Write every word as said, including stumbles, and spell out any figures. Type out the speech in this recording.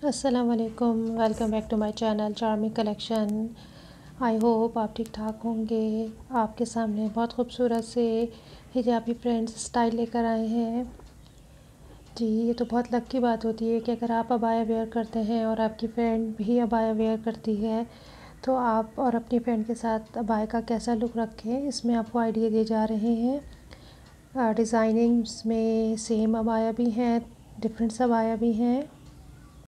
अस्सलाम वालेकुम, welcome back to my channel charming collection. I hope आप ठीक ठाक होंगे। आपके सामने बहुत खूबसूरत से हिजाबी फ्रेंड्स स्टाइल लेकर आए हैं जी। ये तो बहुत लक की बात होती है कि अगर आप अबाया वेयर करते हैं और आपकी फ्रेंड भी अबाया वेयर करती है तो आप और अपनी फ्रेंड के साथ अबाया का कैसा लुक रखें, इसमें आपको आइडिया दिए जा रहे हैं। डिज़ाइनिंग्स में सेम अबाया भी हैं, डिफरेंट अबाया भी हैं।